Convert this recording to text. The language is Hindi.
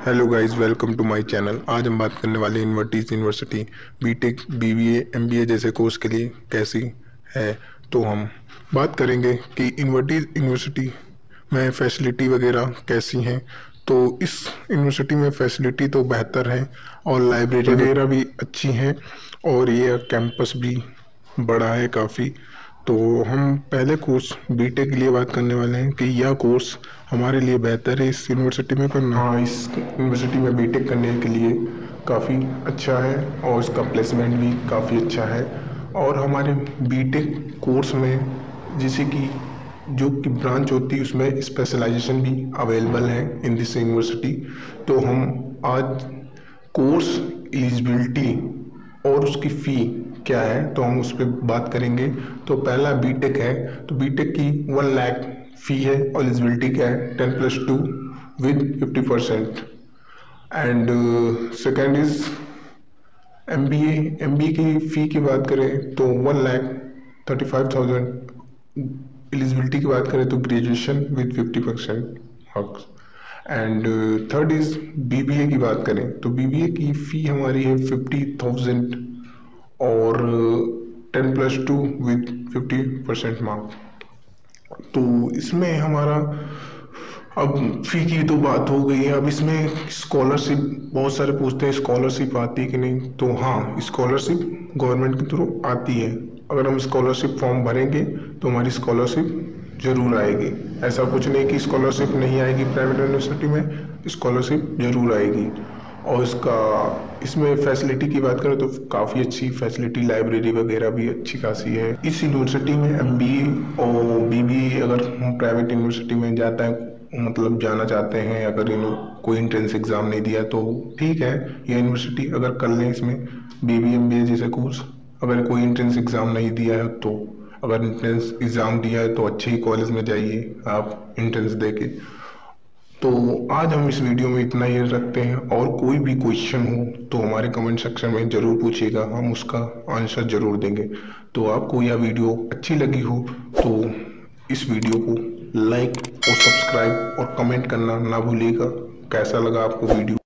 Hello guys, welcome to my channel. आज हम बात करने वाले हैं Invertis university BTech BBA MBA जैसे कोर्स के लिए कैसी है। तो हम बात करेंगे कि इन्वर्टीज यूनिवर्सिटी में फैसिलिटी वगैरह कैसी हैं। तो इस यूनिवर्सिटी में फैसिलिटी तो बेहतर है और लाइब्रेरी वगैरह भी अच्छी हैं और ये कैंपस भी बड़ा है काफ़ी। तो हम पहले कोर्स बीटेक के लिए बात करने वाले हैं कि यह कोर्स हमारे लिए बेहतर है इस यूनिवर्सिटी में करना। हाँ, इस यूनिवर्सिटी में बीटेक करने के लिए काफ़ी अच्छा है और इसका प्लेसमेंट भी काफ़ी अच्छा है। और हमारे बीटेक कोर्स में जैसे कि जो कि ब्रांच होती है उसमें स्पेशलाइजेशन भी अवेलेबल है इन दिस यूनिवर्सिटी। तो हम आज कोर्स एलिजिबिलिटी और उसकी फ़ी क्या है तो हम उस पर बात करेंगे। तो पहला बीटेक है, तो बीटेक की 1 लाख फ़ी है और एलिजिबिलिटी क्या है 10+2 with 50%। And second is MBA. MBA की फ़ी की बात करें तो 1,35,000। एलिजिबिलिटी की बात करें तो graduation with 50% marks. And third is BBA की बात करें तो बीबीए की फ़ी हमारी है 50,000 और 10+2 विद 50% मार्क। तो इसमें हमारा अब फ़ी की तो बात हो गई है। अब इसमें स्कॉलरशिप बहुत सारे पूछते हैं स्कॉलरशिप आती है कि नहीं। तो हाँ, स्कॉलरशिप गवर्नमेंट के थ्रू आती है। अगर हम स्कॉलरशिप फॉर्म भरेंगे तो हमारी स्कॉलरशिप ज़रूर आएगी। ऐसा कुछ नहीं कि स्कॉलरशिप नहीं आएगी, प्राइवेट यूनिवर्सिटी में स्कॉलरशिप ज़रूर आएगी। और इसमें फैसिलिटी की बात करें तो काफ़ी अच्छी फैसिलिटी, लाइब्रेरी वगैरह भी अच्छी खासी है। इस यूनिवर्सिटी में एमबीए और बीबीए अगर हम प्राइवेट यूनिवर्सिटी में जाता है मतलब जाना चाहते हैं, अगर कोई एंट्रेंस एग्ज़ाम नहीं दिया तो ठीक है, ये यूनिवर्सिटी अगर कर लें इसमें बीबीए एमबीए जैसे कोर्स। अगर कोई एंट्रेंस एग्ज़ाम नहीं दिया है तो अगर एंट्रेंस एग्ज़ाम दिया है तो अच्छे ही कॉलेज में जाइए आप एंट्रेंस दे के। तो आज हम इस वीडियो में इतना ही रखते हैं और कोई भी क्वेश्चन हो तो हमारे कमेंट सेक्शन में ज़रूर पूछिएगा, हम उसका आंसर ज़रूर देंगे। तो आपको यह वीडियो अच्छी लगी हो तो इस वीडियो को लाइक और सब्सक्राइब और कमेंट करना ना भूलिएगा। कैसा लगा आपको वीडियो।